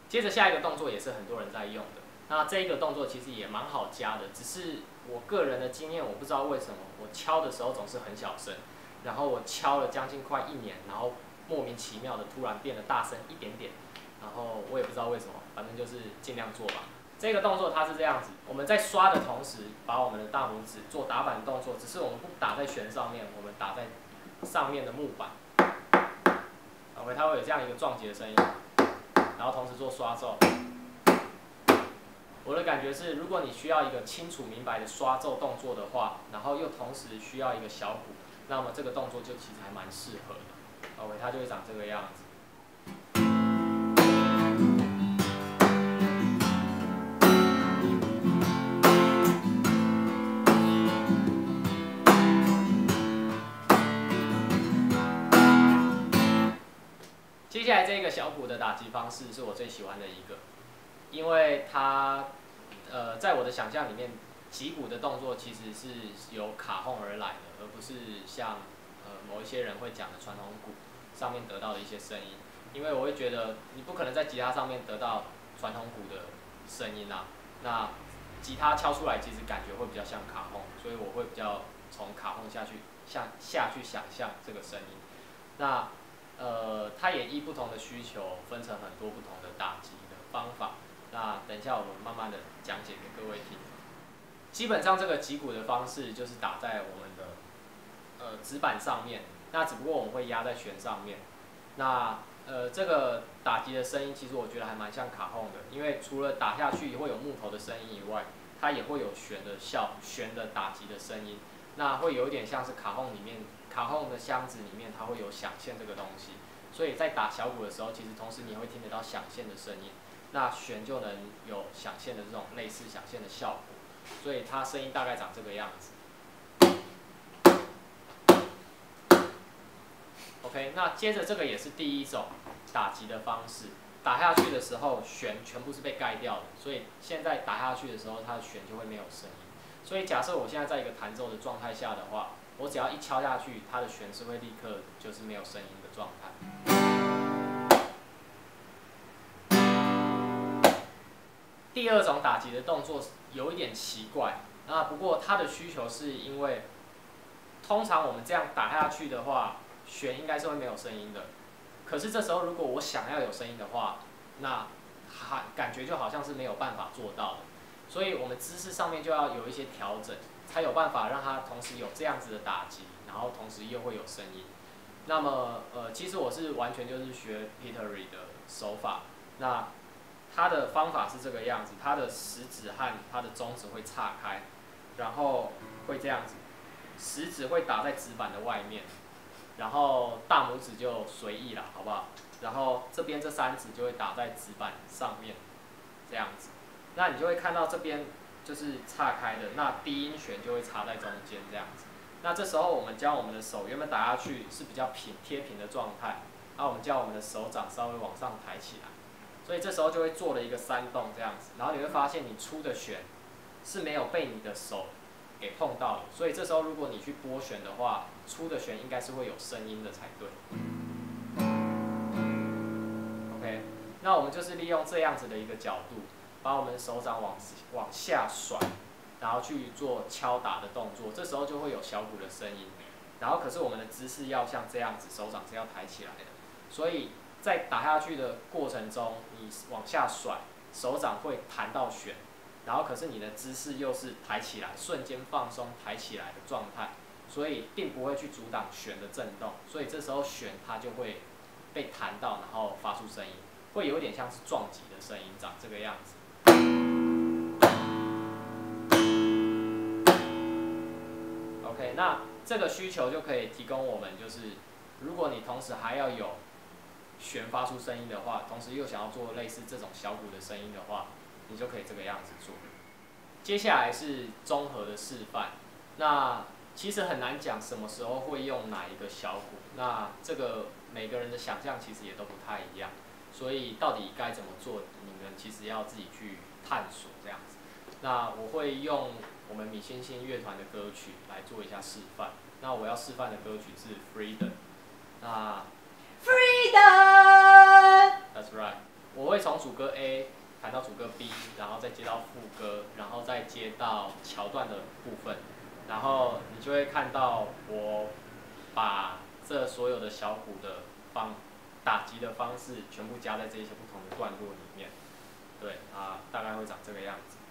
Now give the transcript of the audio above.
接着下一个动作也是很多人在用的，那这一个动作其实也蛮好加的，只是我个人的经验，我不知道为什么我敲的时候总是很小声，然后我敲了将近快1年，然后莫名其妙的突然变得大声一点点，然后我也不知道为什么，反正就是尽量做吧。这个动作它是这样子，我们在刷的同时，把我们的大拇指做打板动作，只是我们不打在弦上面，我们打在上面的木板。OK， 它会有这样一个撞击的声音，然后同时做刷奏。我的感觉是，如果你需要一个清楚明白的刷奏动作的话，然后又同时需要一个小鼓，那么这个动作就其实还蛮适合的。OK， 它就会长这个样子。接下来这个小鼓的打击方式是我最喜欢的一个，因为它，在我的想象里面，击鼓的动作其实是由卡轰而来的，而不是像某一些人会讲的传统鼓上面得到的一些声音。因为我会觉得你不可能在吉他上面得到传统鼓的声音啊，那吉他敲出来其实感觉会比较像卡轰，所以我会比较从卡轰下去想象这个声音。那它也依不同的需求分成很多不同的打击的方法。那等一下我们慢慢的讲解给各位听。基本上这个击鼓的方式就是打在我们的指板上面，那只不过我们会压在弦上面。那这个打击的声音其实我觉得还蛮像卡轰的，因为除了打下去会有木头的声音以外，它也会有弦的打击的声音。那会有一点像是卡轰的箱子里面，它会有响线这个东西，所以在打小鼓的时候，其实同时你也会听得到响线的声音，那弦就能有响线的这种类似响线的效果，所以它声音大概长这个样子。OK， 那接着这个也是第一种打击的方式，打下去的时候弦全部是被盖掉的，所以现在打下去的时候，它的弦就会没有声音。所以假设我现在在一个弹奏的状态下的话，我只要一敲下去，它的弦是会立刻就是没有声音的状态。第二种打击的动作有一点奇怪，那不过它的需求是因为，通常我们这样打下去的话，弦应该是会没有声音的。可是这时候如果我想要有声音的话，那感觉就好像是没有办法做到的。所以我们姿势上面就要有一些调整，才有办法让它同时有这样子的打击，然后同时又会有声音。那么其实我是完全就是学 Petery 的手法，那它的方法是这个样子，它的食指和它的中指会岔开，然后会这样子，食指会打在指板的外面，然后大拇指就随意啦，好不好？然后这边这3指就会打在指板上面，这样子。那你就会看到这边就是岔开的，那低音弦就会插在中间这样子。那这时候我们将我们的手原本打下去是比较贴平的状态，那我们将我们的手掌稍微往上抬起来，所以这时候就会做了一个3动这样子。然后你会发现你出的弦是没有被你的手给碰到的，所以这时候如果你去拨弦的话，出的弦应该是会有声音的才对。OK， 那我们就是利用这样子的一个角度，把我们的手掌往下甩，然后去做敲打的动作，这时候就会有小鼓的声音。然后可是我们的姿势要像这样子，手掌是要抬起来的，所以在打下去的过程中，你往下甩，手掌会弹到弦，然后可是你的姿势又是抬起来，瞬间放松抬起来的状态，所以并不会去阻挡弦的震动，所以这时候弦它就会被弹到，然后发出声音，会有点像是撞击的声音，长这个样子。OK， 那这个需求就可以提供我们，就是如果你同时还要有弦发出声音的话，同时又想要做类似这种小鼓的声音的话，你就可以这个样子做。接下来是综合的示范。那其实很难讲什么时候会用哪一个小鼓，那这个每个人的想象其实也都不太一样，所以到底该怎么做，你们其实要自己去探索这样子。那我会用我们米星星乐团的歌曲来做一下示范。那我要示范的歌曲是《Freedom》。那 Freedom。 That's right。 我会从主歌 A 弹到主歌 B， 然后再接到副歌，然后再接到桥段的部分，然后你就会看到我把这所有的小鼓的打击的方式全部加在这些不同的段落里面，对啊，大概会长这个样子。